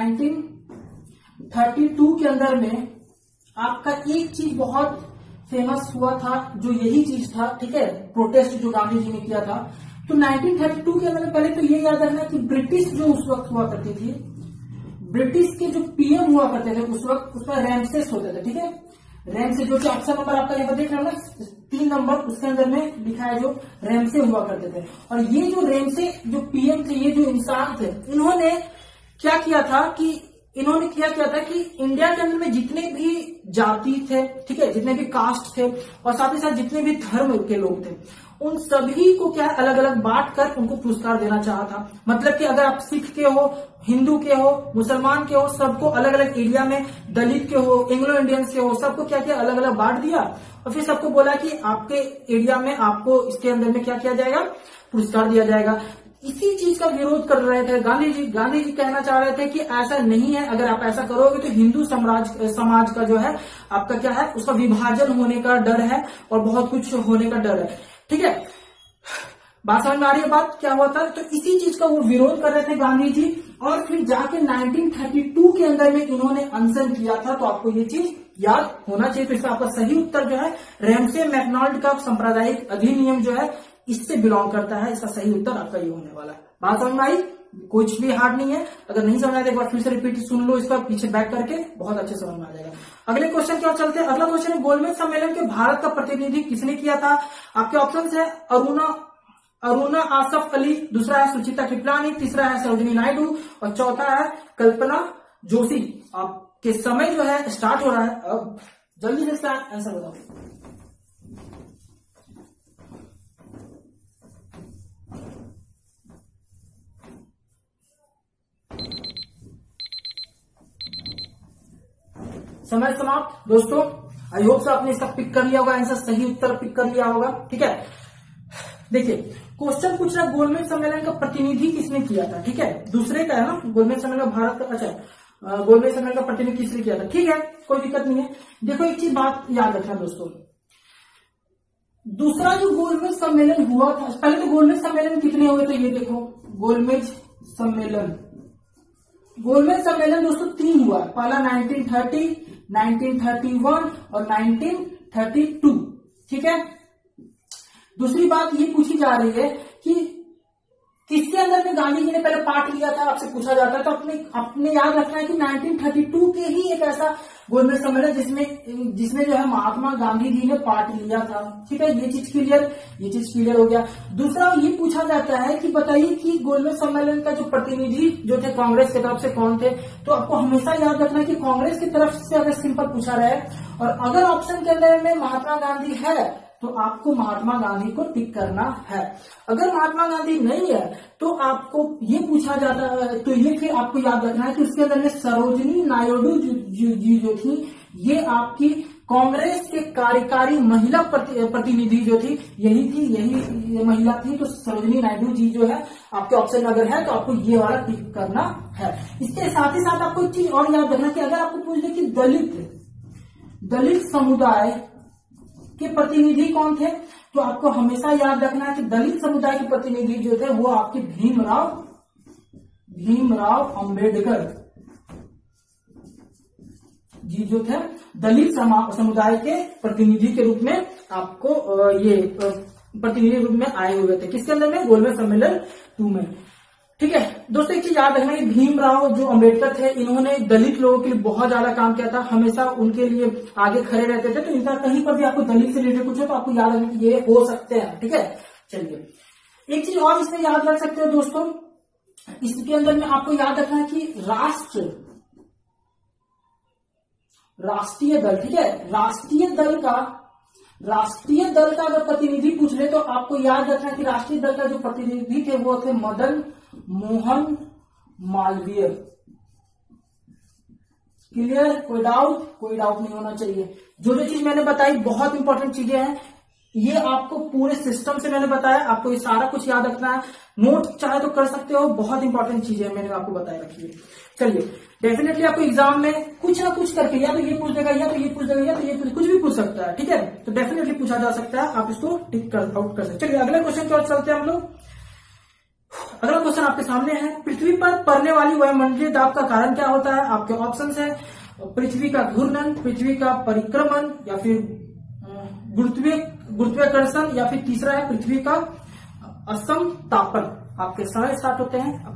S1: में आपका एक चीज बहुत फेमस हुआ था, जो यही चीज था, ठीक है, प्रोटेस्ट जो गांधी जी ने किया था। तो 1932 के अंदर में पहले तो ये याद रखना कि ब्रिटिश जो उस वक्त हुआ करती थी, ब्रिटिश के जो पीएम हुआ करते थे उस वक्त, उसमें रैमसेस होते थे। ठीक है, रैमसे जो कि ऑप्शन नंबर आपका यहाँ पर देख रहे हो ना, 3 नंबर, उसके अंदर में लिखा है जो रैमसे हुआ करते थे। और ये जो रैमसे जो पीएम थे, ये जो इंसान थे, इन्होंने क्या किया था कि इंडिया के अंदर में जितने भी जाति थे, ठीक है, जितने भी कास्ट थे और साथ ही साथ जितने भी धर्म के लोग थे, उन सभी को क्या अलग अलग बांट कर उनको पुरस्कार देना चाहा था। मतलब कि अगर आप सिख के हो, हिंदू के हो, मुसलमान के हो, सबको अलग अलग एरिया में, दलित के हो, एंग्लो इंडियंस के हो, सबको क्या किया, अलग अलग बांट दिया। और फिर सबको बोला कि आपके एरिया में आपको इसके अंदर में क्या किया जाएगा, पुरस्कार दिया जाएगा। इसी चीज का विरोध कर रहे थे गांधी जी। गांधी जी कहना चाह रहे थे कि ऐसा नहीं है, अगर आप ऐसा करोगे तो हिंदू समाज का जो है आपका क्या है, उसका विभाजन होने का डर है और बहुत कुछ होने का डर है। ठीक है, बात समझ में आ रही है बात क्या हुआ था। तो इसी चीज का वो विरोध कर रहे थे गांधी जी। और फिर जाके 1932 के अंदर में इन्होंने अनशन किया था। तो आपको ये चीज याद होना चाहिए। तो इसका आपका सही उत्तर जो है रैमसे मैकडॉनल्ड का सांप्रदायिक अधिनियम जो है, इससे बिलोंग करता है। इसका सही उत्तर आपका ये होने वाला है। बात समझ में आई, कुछ भी हार्ड नहीं है। अगर नहीं समझ आए तो एक बार फिर से रिपीट सुन लो, इसका पीछे बैक करके, बहुत अच्छे समझ में आ जाएगा। अगले क्वेश्चन क्या चलते हैं। अगला क्वेश्चन है, गोलमेज सम्मेलन के भारत का प्रतिनिधि किसने किया था। आपके ऑप्शन है अरुणा आसफ अली, दूसरा है सुचिता कृपलानी, तीसरा है सरोजिनी नायडू और चौथा है कल्पना जोशी। आपके समय जो है स्टार्ट हो रहा है, अब जल्दी से इसका आंसर बताओ। समय समाप्त दोस्तों। आई होप से आपने इसका पिक कर लिया होगा, आंसर सही उत्तर पिक कर लिया होगा। ठीक है, देखिए क्वेश्चन पूछ रहा है गोलमेज सम्मेलन का प्रतिनिधि किसने किया था। ठीक है, दूसरे का है ना, गोलमेज सम्मेलन भारत का, अच्छा गोलमेज सम्मेलन का प्रतिनिधि किसने किया था। ठीक है, कोई दिक्कत नहीं है। देखो एक चीज बात याद रखना दोस्तों, दूसरा जो गोलमेज सम्मेलन हुआ था, पहले तो गोलमेज सम्मेलन कितने हुए थे ये देखो। गोलमेज सम्मेलन दोस्तों 3 हुआ है। पहला 1930, 1931 और 1932। ठीक है, दूसरी बात ये पूछी जा रही है कि किसके अंदर में गांधी जी ने पहले पार्ट लिया था, आपसे पूछा जाता है। तो अपने याद रखना है कि 1932 के ही एक ऐसा गोलमेज सम्मेलन जिसमें जो है महात्मा गांधी जी ने पार्ट लिया था। ठीक है, ये चीज क्लियर हो गया। दूसरा ये पूछा जाता है कि बताइए कि गोलमेज सम्मेलन का जो प्रतिनिधि जो थे कांग्रेस की तरफ से कौन थे। तो आपको हमेशा याद रखना है कि कांग्रेस की तरफ से अगर सिंपल पूछा रहा है और अगर ऑप्शन के अंदर में महात्मा गांधी है तो आपको महात्मा गांधी को टिक करना है। अगर महात्मा गांधी नहीं है तो आपको ये पूछा जाता है, तो ये फिर आपको याद रखना है कि उसके अंदर में सरोजिनी नायडू जी जो थी, ये आपकी कांग्रेस के कार्यकारी महिला प्रतिनिधि जो थी, यही महिला थी। तो सरोजिनी नायडू जी जो है आपके ऑप्शन अगर है तो आपको ये वाला टिक करना है। इसके साथ ही साथ आपको एक चीज और याद रखना कि अगर आपको पूछ ले कि दलित समुदाय के प्रतिनिधि कौन थे, तो आपको हमेशा याद रखना है कि दलित समुदाय के प्रतिनिधि जो थे वो आपके भीमराव अंबेडकर जी जो थे दलित समुदाय के प्रतिनिधि के रूप में आपको ये प्रतिनिधि रूप में आए हुए थे। किसके अंदर में? गोलमेज सम्मेलन 2 में। ठीक है दोस्तों, एक चीज याद रखना कि भीमराव जो अंबेडकर थे, इन्होंने दलित लोगों के लिए बहुत ज्यादा काम किया था, हमेशा उनके लिए आगे खड़े रहते थे। तो इनका कहीं पर भी आपको दलित से रिलेटेड कुछ हो तो आपको याद रखना कि ये हो सकते हैं। ठीक है, चलिए एक चीज और इसमें याद रख सकते हो दोस्तों, इसके अंदर में आपको याद रखना है कि राष्ट्रीय दल, ठीक है, राष्ट्रीय दल का अगर प्रतिनिधि पूछ ले तो आपको याद रखना कि राष्ट्रीय दल का जो प्रतिनिधि थे वो थे मदन मोहन मालवीय। क्लियर? कोई डाउट नहीं होना चाहिए। जो जो चीज मैंने बताई बहुत इंपॉर्टेंट चीजें हैं, ये आपको पूरे सिस्टम से मैंने बताया, आपको ये सारा कुछ याद रखना है। नोट चाहे तो कर सकते हो, बहुत इंपॉर्टेंट चीजें मैंने आपको बताया रखी है। चलिए डेफिनेटली आपको एग्जाम में कुछ ना कुछ करके या तो ये पूछ देगा या तो ये पूछ देगा या तो ये कुछ भी पूछ सकता है। ठीक है, तो डेफिनेटली पूछा जा सकता है, आप इसको टिक आउट कर सकते। चलिए अगले क्वेश्चन की ओर चलते हैं हम लोग। अगला क्वेश्चन आपके सामने है, पृथ्वी पर पड़ने वाली वायुमंडलीय दाब का कारण क्या होता है? आपके ऑप्शंस है पृथ्वी का घूर्णन, पृथ्वी का परिक्रमण, या फिर गुरुत्वाकर्षण, या फिर तीसरा है पृथ्वी का असमतापन। आपके समय स्टार्ट होते हैं।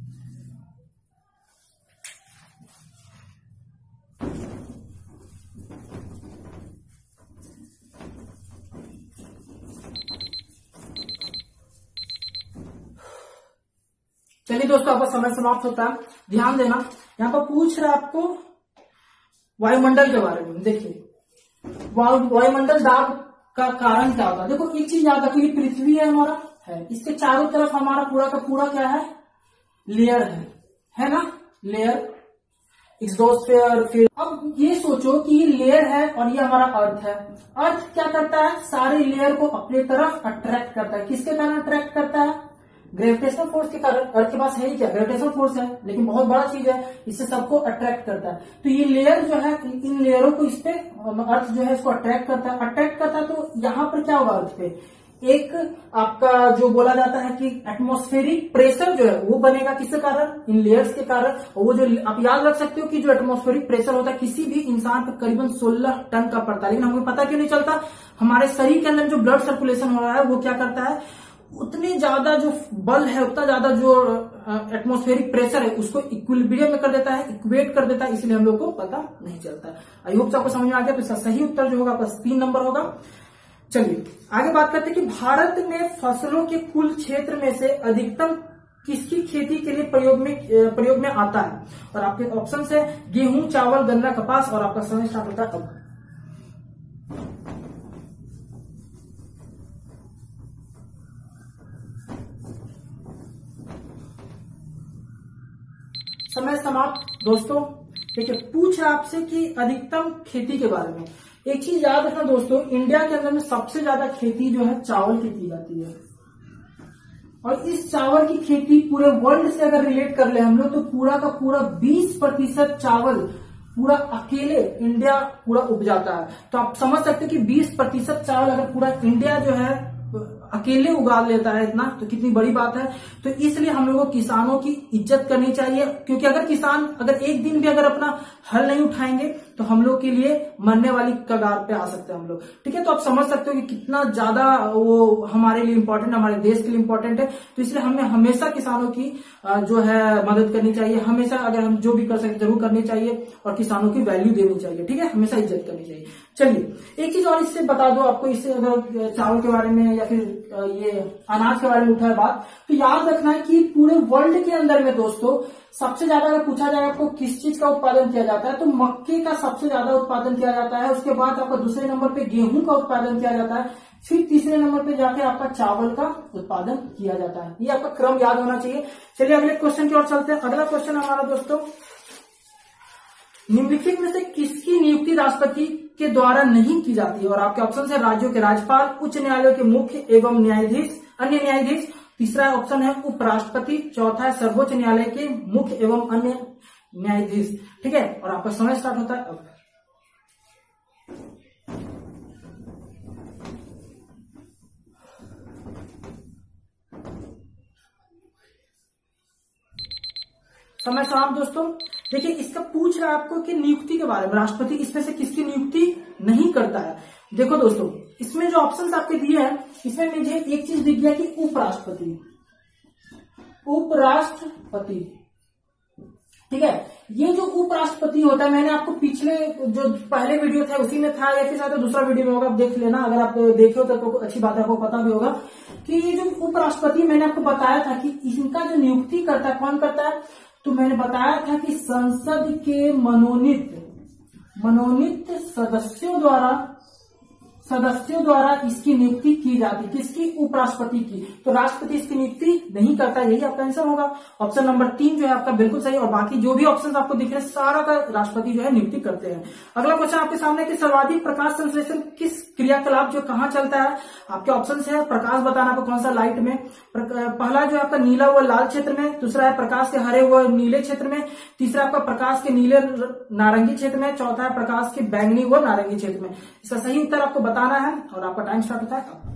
S1: चलिए दोस्तों, आपका समय समाप्त होता है। ध्यान देना, यहाँ पर पूछ रहा है आपको वायुमंडल के बारे में। देखिए वायुमंडल दाब का कारण क्या होता है? देखो एक चीज याद रखिए, पृथ्वी है हमारा, है इसके चारों तरफ हमारा पूरा का पूरा क्या है? लेयर है ना, लेयर, एक्सोस्फीयर। फिर अब ये सोचो कि ये लेयर है और ये हमारा अर्थ है। अर्थ क्या करता है? सारे लेयर को अपनी तरफ अट्रैक्ट करता है। किसके कारण अट्रैक्ट करता है? ग्रेविटेशनल फोर्स के कारण। अर्थ के पास है ही क्या? ग्रेविटेशनल फोर्स है, लेकिन बहुत बड़ा चीज है, इससे सबको अट्रैक्ट करता है। तो ये लेयर जो है, इन लेयरों को इस पे अर्थ जो है इसको अट्रैक्ट करता है। तो यहाँ पर क्या होगा? अर्थ पे एक आपका जो बोला जाता है कि एटमॉस्फेरिक प्रेशर जो है वो बनेगा। किसके कारण? इन लेयर्स के कारण। और वो जो आप याद रख सकते हो कि जो एटमॉस्फेरिक प्रेशर होता है किसी भी इंसान पर करीबन 16 टन का पड़ता है, लेकिन हमको पता क्यों नहीं चलता? हमारे शरीर के अंदर जो ब्लड सर्कुलेशन हो रहा है वो क्या करता है, उतने ज्यादा जो बल है, उतना ज्यादा जो एटमॉस्फेरिक प्रेशर है उसको इक्विलिब्रियम में कर देता है, इक्वेट कर देता है, इसलिए हम लोग को पता नहीं चलता। आई होप आपको समझ में आ गया। तो इसका सही उत्तर जो होगा बस 3 नंबर होगा। चलिए आगे बात करते हैं कि भारत में फसलों के कुल क्षेत्र में से अधिकतम किसकी खेती के लिए प्रयोग में आता है? और आपके ऑप्शन है गेहूं, चावल, गन्ना, कपास। और आपका समय स्टार्ट होता है अब। समय समाप्त दोस्तों। देखिए पूछ रहा आपसे कि अधिकतम खेती के बारे में। एक चीज याद रखना दोस्तों, इंडिया के अंदर में सबसे ज्यादा खेती जो है चावल की जाती है, और इस चावल की खेती पूरे वर्ल्ड से अगर रिलेट कर ले हम लोग तो पूरा का पूरा 20% चावल पूरा अकेले इंडिया पूरा उपजाता है। तो आप समझ सकते हैं कि 20% चावल अगर पूरा इंडिया जो है अकेले उगा लेता है इतना, तो कितनी बड़ी बात है। तो इसलिए हम लोगों को किसानों की इज्जत करनी चाहिए, क्योंकि अगर किसान अगर एक दिन भी अगर अपना हल नहीं उठाएंगे तो हम लोग के लिए मरने वाली कगार पे आ सकते हैं हम लोग। ठीक है, तो आप समझ सकते हो कि कितना ज्यादा वो हमारे लिए इंपॉर्टेंट, हमारे देश के लिए इंपॉर्टेंट है। तो इसलिए हमें हमेशा किसानों की जो है मदद करनी चाहिए, हमेशा अगर हम जो भी कर सकते जरूर करनी चाहिए, और किसानों की वैल्यू देनी चाहिए। ठीक है, हमेशा इज्जत करनी चाहिए। चलिए एक चीज और इससे बता दो आपको, इससे अगर चावल के बारे में या फिर ये अनाज के बारे में उठा है बात, तो याद रखना है कि पूरे वर्ल्ड के अंदर में दोस्तों सबसे ज्यादा अगर पूछा जाए आपको किस चीज का उत्पादन किया जाता है, तो मक्के का सबसे ज्यादा उत्पादन किया जाता है। उसके बाद आपका दूसरे नंबर पे गेहूं का उत्पादन किया जाता है, फिर तीसरे नंबर पे जाके आपका चावल का उत्पादन किया जाता है। ये आपका क्रम याद होना चाहिए। चलिए अगले क्वेश्चन की ओर चलते हैं। अगला क्वेश्चन हमारा दोस्तों, निम्नलिखित में से किसकी नियुक्ति राष्ट्रपति के द्वारा नहीं की जाती है? और आपके ऑप्शन है राज्यों के राज्यपाल, उच्च न्यायालयों के मुख्य एवं न्यायाधीश, अन्य न्यायाधीश। तीसरा ऑप्शन है उपराष्ट्रपति। चौथा है सर्वोच्च न्यायालय के मुख्य एवं अन्य न्यायाधीश। ठीक है, और आपका समय स्टार्ट होता है अब। समय समाप्त दोस्तों। देखिए इसका पूछ रहा है आपको कि नियुक्ति के बारे में, राष्ट्रपति इसमें से किसकी नियुक्ति नहीं करता है। देखो दोस्तों, इसमें जो ऑप्शंस आपके दिए हैं इसमें मुझे एक चीज दिख गया कि उपराष्ट्रपति, उपराष्ट्रपति, ठीक है। ये जो उपराष्ट्रपति होता है, मैंने आपको पिछले जो पहले वीडियो था उसी में था, या फिर शायद दूसरा वीडियो में होगा, आप देख लेना, अगर आप देखे हो तो अच्छी बात है, आपको पता भी होगा कि ये जो उपराष्ट्रपति मैंने आपको बताया था कि इनका जो नियुक्ति करता है, कौन करता है, तो मैंने बताया था कि संसद के मनोनीत सदस्यों द्वारा इसकी नियुक्ति की जाती, किसकी, उपराष्ट्रपति की। तो राष्ट्रपति इसकी नियुक्ति नहीं करता, यही आपका आंसर होगा। ऑप्शन नंबर 3 जो है आपका बिल्कुल सही, और बाकी जो भी ऑप्शन आपको दिख रहे हैं सारा का राष्ट्रपति जो है नियुक्ति करते हैं। अगला क्वेश्चन आपके सामने कि सर्वाधिक प्रकाश संश्लेषण किस क्रियाकलाप जो कहाँ चलता है। आपके ऑप्शन है प्रकाश बताना आपको कौन सा, लाइट में, पहला जो है आपका नीला व लाल क्षेत्र में, दूसरा है प्रकाश के हरे व नीले क्षेत्र में, तीसरा आपका प्रकाश के नीले नारंगी क्षेत्र में, चौथा है प्रकाश के बैंगनी व नारंगी क्षेत्र में। इसका सही उत्तर आपको बताना है और आपका टाइम स्टार्ट होता है अब।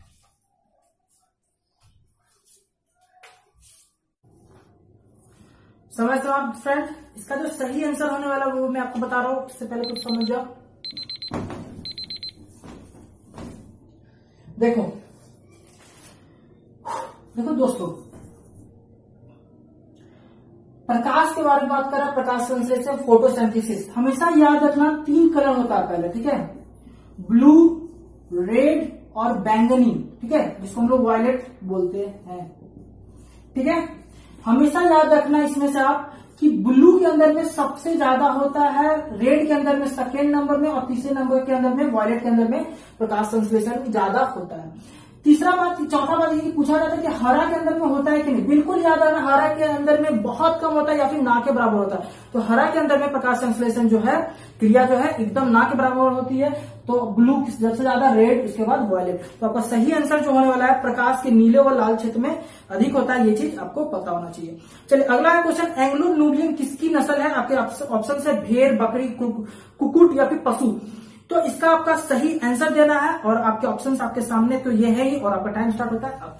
S1: समय समाप्त फ्रेंड। इसका जो सही आंसर होने वाला वो मैं आपको बता रहा हूं, इससे पहले कुछ समझ जाओ। देखो दोस्तों, प्रकाश के बारे में बात करें, प्रकाश संश्लेषण, फोटोसिंथेसिस, हमेशा याद रखना 3 कलर होता है पहले, ठीक है, ब्लू, रेड और बैंगनी, ठीक है, जिसको हम लोग वायलेट बोलते हैं, ठीक है। हमेशा याद रखना इसमें से आप कि ब्लू के अंदर में सबसे ज्यादा होता है, रेड के अंदर में सेकेंड नंबर में, और तीसरे नंबर के अंदर में, वायलेट के अंदर में प्रकाश संश्लेषण ज्यादा होता है। चौथा बात ये पूछा जाता है कि हरा के अंदर में होता है कि नहीं। बिल्कुल याद रखना, हरा के अंदर में बहुत कम होता है या फिर ना के बराबर होता है। तो हरा के अंदर में प्रकाश संश्लेषण जो है, क्रिया जो है एकदम ना के बराबर होती है। तो ब्लू सबसे ज्यादा, रेड, इसके बाद वायलेट। तो आपका सही आंसर जो होने वाला है प्रकाश के नीले और लाल क्षेत्र में अधिक होता है, ये चीज आपको पता होना चाहिए। चलिए अगला है क्वेश्चन, एंग्लो नुबियन किसकी नस्ल है। आपके ऑप्शन है भेड़, बकरी, कुकुट या फिर पशु। तो इसका आपका सही आंसर देना है और आपके ऑप्शंस आपके सामने तो ये है ही, और आपका टाइम स्टार्ट होता है अब।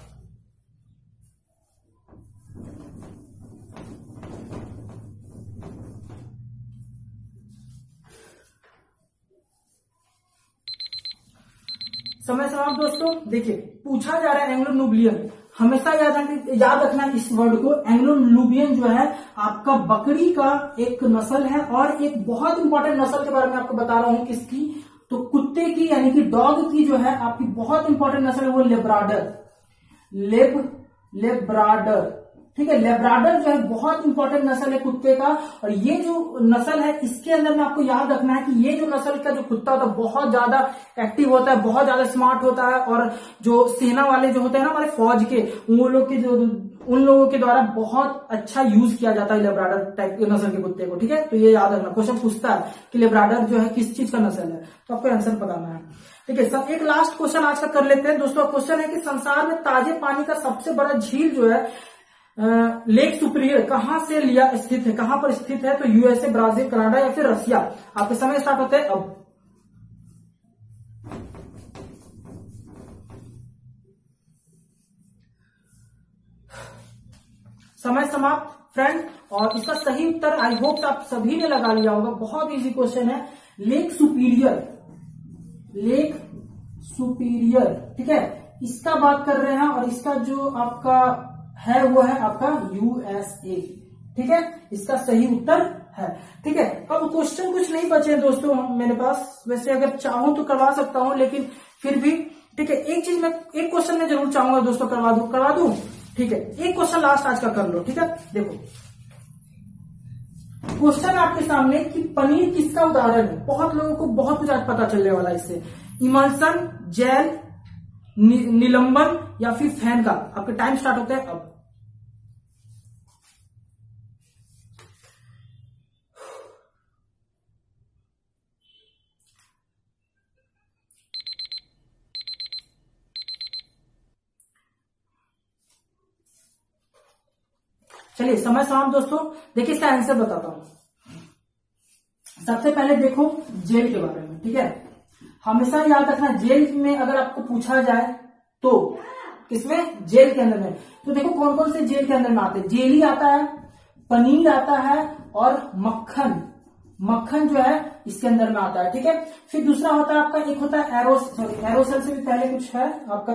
S1: समय समाप्त दोस्तों। देखिए पूछा जा रहा है एंग्लो नुबियन, हमेशा याद रखना इस वर्ड को। एंग्लो नुबियन जो है आपका बकरी का एक नस्ल है, और एक बहुत इंपॉर्टेंट नस्ल के बारे में आपको बता रहा हूं, किसकी, तो कुत्ते की, यानी कि डॉग की जो है आपकी बहुत इंपॉर्टेंट नस्ल है वो लेब्राडर, लेब्राडर, ठीक है। लेब्राडर जो है बहुत इंपॉर्टेंट नस्ल है कुत्ते का, और ये जो नस्ल है इसके अंदर में आपको याद रखना है कि ये जो नस्ल का जो कुत्ता होता है बहुत ज्यादा एक्टिव होता है, बहुत ज्यादा स्मार्ट होता है, और जो सेना वाले जो होते हैं ना हमारे फौज के, उन लोगों के द्वारा बहुत अच्छा यूज किया जाता है लेब्राडर टाइप के नस्ल के कुत्ते को, ठीक है। तो ये याद रखना, क्वेश्चन पूछता है कि लेब्राडर जो है किस चीज का नस्ल है, तो आपको आंसर बताना है, ठीक है। सब एक लास्ट क्वेश्चन आज का कर लेते हैं दोस्तों। क्वेश्चन है कि संसार में ताजे पानी का सबसे बड़ा झील जो है लेक सुपीरियर कहां से स्थित है, कहां पर स्थित है, तो यूएसए, ब्राजील, कनाडा या फिर रशिया। आपके समय स्टार्ट होते हैं अब। समय समाप्त फ्रेंड, और इसका सही उत्तर आई होप आप सभी ने लगा लिया होगा, बहुत इजी क्वेश्चन है, लेक सुपीरियर, ठीक है, इसका बात कर रहे हैं, और इसका जो आपका है वो है आपका यूएसए, ठीक है, इसका सही उत्तर है, ठीक है। अब क्वेश्चन कुछ नहीं बचे हैं दोस्तों मेरे पास, वैसे अगर चाहूं तो करवा सकता हूं, लेकिन फिर भी ठीक है, एक चीज मैं, एक क्वेश्चन मैं जरूर चाहूंगा दोस्तों करवा दूं, ठीक है। एक क्वेश्चन लास्ट आज का कर लो, ठीक है। देखो क्वेश्चन आपके सामने कि पनीर किसका उदाहरण है। बहुत लोगों को बहुत कुछ आज पता चलने वाला है इससे, इमल्सन, जेल, निलंबन या फिर फैन का। आपके टाइम स्टार्ट होता है अब। चलिए समय समाप्त दोस्तों। देखिए इसका आंसर बताता हूं। सबसे पहले देखो जेल के बारे में, ठीक है। हमेशा याद रखना, जेल में अगर आपको पूछा जाए तो किसमें, जेल के अंदर में, तो देखो कौन कौन से जेल के अंदर में आते हैं। जेल ही आता है, पनीर आता है और मक्खन जो है इसके अंदर में आता है। ठीक है, फिर दूसरा होता है आपका, एक होता है एरोसल से भी पहले कुछ है आपका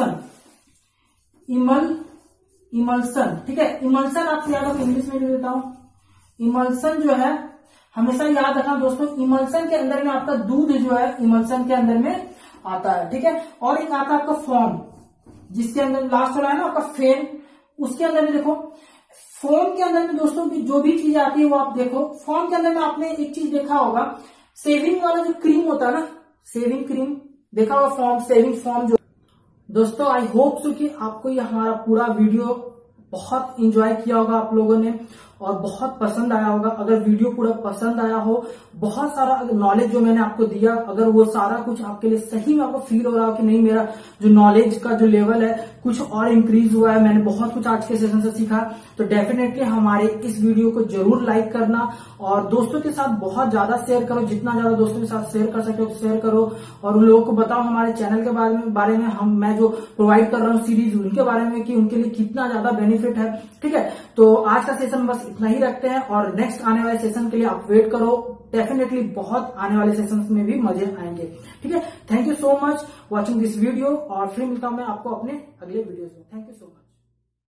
S1: इमल्सन। ठीक है, इमल्सन आपको याद होगा, इंग्लिश में लिख देता हूं। इमल्सन जो है हमेशा याद रखना दोस्तों, इमल्सन के अंदर में आपका दूध जो है इमल्सन के अंदर में आता है। ठीक है, और एक आता है आपका फॉर्म, जिसके अंदर लास्ट वाला है ना आपका फेन, उसके अंदर में देखो फॉर्म के अंदर में दोस्तों की जो भी चीज आती है वो आप देखो। फॉर्म के अंदर में आपने एक चीज देखा होगा, सेविंग वाला जो क्रीम होता है ना, सेविंग क्रीम देखा होगा, फॉर्म सेविंग फॉर्म जो। दोस्तों आई होप सो कि आपको ये हमारा पूरा वीडियो बहुत एंजॉय किया होगा आप लोगों ने और बहुत पसंद आया होगा। अगर वीडियो पूरा पसंद आया हो, बहुत सारा नॉलेज जो मैंने आपको दिया, अगर वो सारा कुछ आपके लिए सही में आपको फील हो रहा हो कि नहीं मेरा जो नॉलेज का जो लेवल है कुछ और इंक्रीज हुआ है, मैंने बहुत कुछ आज के सेशन से सीखा, तो डेफिनेटली हमारे इस वीडियो को जरूर लाइक करना और दोस्तों के साथ बहुत ज्यादा शेयर करो। जितना ज्यादा दोस्तों के साथ शेयर कर सकते हो शेयर करो और उन लोगों को बताओ हमारे चैनल के बारे में मैं जो प्रोवाइड कर रहा हूँ सीरीज उनके बारे में कि उनके लिए कितना ज्यादा बेनिफिट है। ठीक है, तो आज का सेशन बस इतना ही रखते हैं और नेक्स्ट आने वाले सेशन के लिए आप वेट करो। डेफिनेटली बहुत आने वाले सेशंस में भी मजे आएंगे। ठीक है, thank you so much watching this video और फिर मिलता हूं मैं आपको अपने अगले वीडियोस में। Thank you so much.